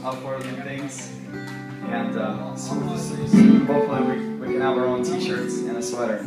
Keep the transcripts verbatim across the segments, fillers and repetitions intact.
up for new things. And uh, soon, soon, hopefully we, we can have our own t-shirts and a sweater.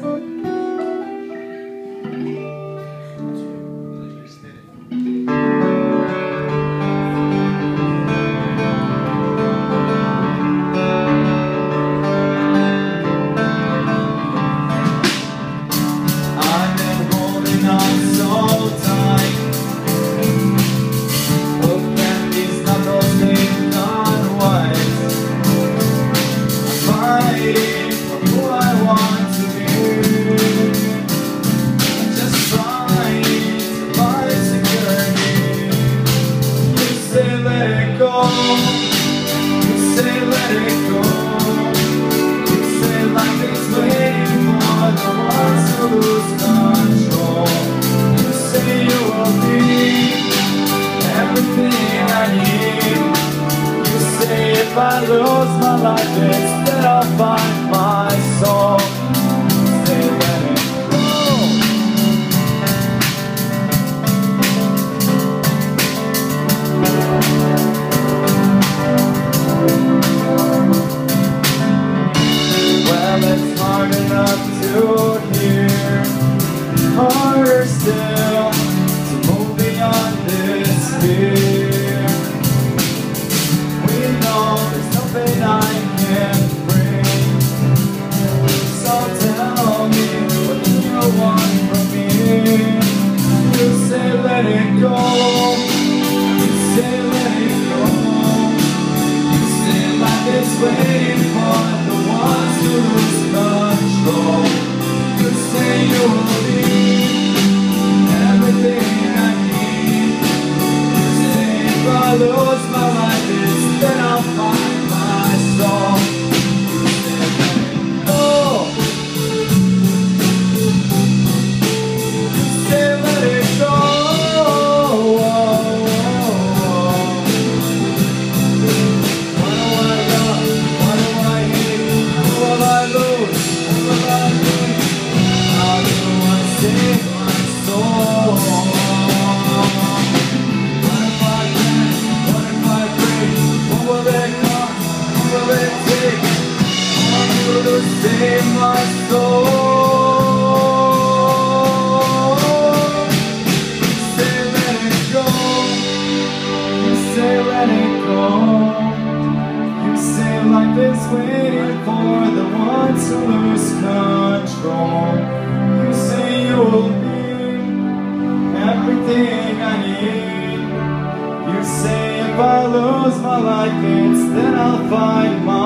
If I lose my life, instead I'll find my soul. Say let it go. Well, it's hard enough to hear, harder still to move beyond this fear. Nothing I can bring. So tell me what you want from me. You say let it go. You say let it go. You say life is waiting for the ones who lose control. You say you will be everything I need. You say if I lose my life, then I'll find song. Oh, say let it go. What do I love? What do I hate? Who will I lose? Who will I lose? How do I save my soul? What if I dance? What if I break? What will it cost? Will it take on you to save my soul? You say let it go. You say let it go. You say life is waiting for the ones who lose control. You say you will be everything I need. You say if I lose my life, it's then I'll find my